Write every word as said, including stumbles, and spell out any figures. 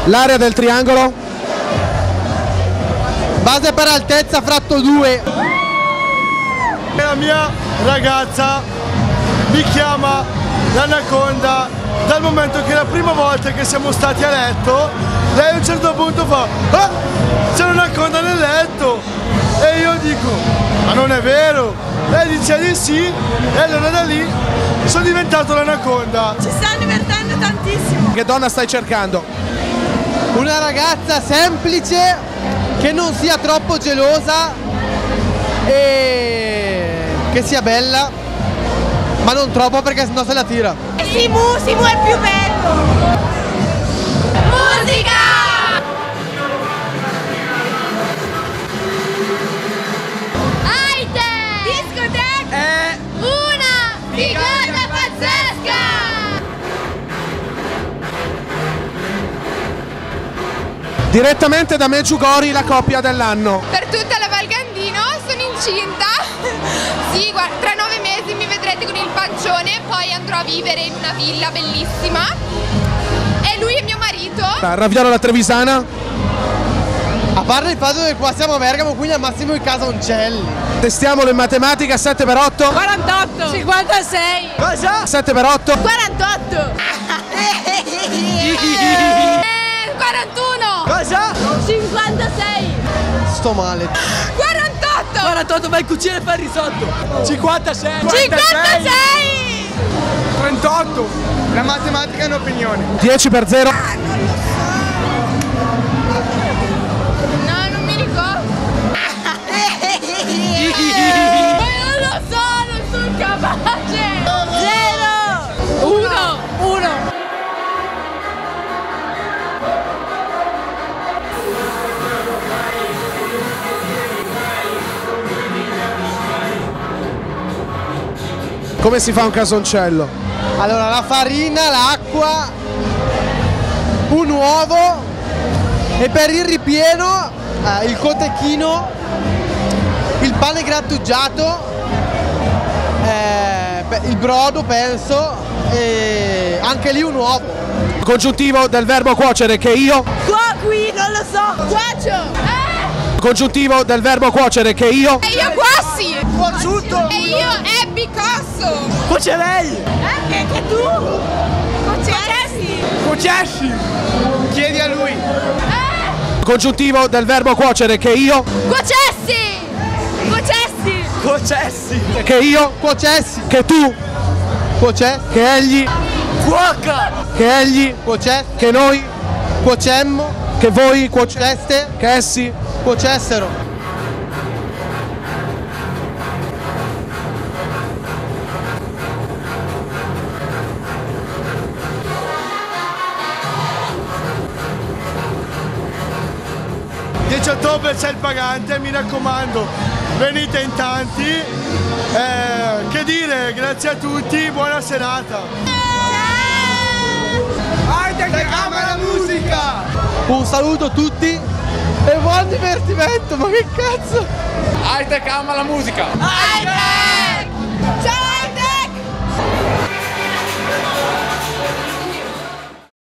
L'area del triangolo. Base per altezza fratto due. La mia ragazza mi chiama l'Anaconda dal momento che la prima volta che siamo stati a letto lei a un certo punto fa ah, c'è un'anaconda nel letto e io dico ma non è vero, lei dice di sì e allora da lì sono diventato l'Anaconda. Ci stanno divertendo tantissimo. Che donna stai cercando? Una ragazza semplice che non sia troppo gelosa e che sia bella, ma non troppo perché sennò se la tira. Simu, Simu è più bello. Musica! Aite! Discoteca! È Una figata pazzesca! Direttamente da Medjugorje la coppia dell'anno. Per tutta la Val Gandino sono incinta. Sì, guarda, tra nove mesi mi vedrete con il pancione, poi andrò a vivere in una villa bellissima. E lui è mio marito. Raviola la Trevisana. a parte il fatto che qua siamo a Bergamo, quindi al massimo in casa Oncelli. Testiamolo in matematica. Sette per otto. quarantotto. cinquantasei. Cosa? sette per otto. quarantotto. quarantuno. Cosa? cinquantasei. Sto male. quarantotto. quarantotto, vai in cucina e fai il risotto. cinquantasei. cinquantasei. trentotto. La matematica è un'opinione. dieci per zero. No, non mi ricordo. Ma non lo so, non sono capace. Zero. Uno. Uno. Come si fa un casoncello? Allora, la farina, l'acqua, un uovo e per il ripieno eh, il cotechino, il pane grattugiato, eh, beh, il brodo penso e anche lì un uovo. Congiuntivo del verbo cuocere che io. Cuoqui, non lo so. Cuocio. Eh. Congiuntivo del verbo cuocere che io. E io quassi. Prosciutto! E io ebbi cosso. Cuocerelli! Eh, che, che tu? Cuocessi. Cuocessi! Chiedi a lui! Congiuntivo del verbo cuocere che io. Cuocessi. Cuocessi. Cuocessi! Che io. Cuocessi! Che tu. Cuocessi! Che egli. Cuoca! Che egli. Cuocessi! Che noi. Cuocemmo! Che voi. Cuoce. Cuoceste! Che essi. Cuocessero! dieci ottobre c'è il pagante, mi raccomando, venite in tanti. Eh, che dire, grazie a tutti, buona serata. Arte che ama la musica! Un saluto a tutti e buon divertimento, ma che cazzo! Arte che ama la musica! Ciao.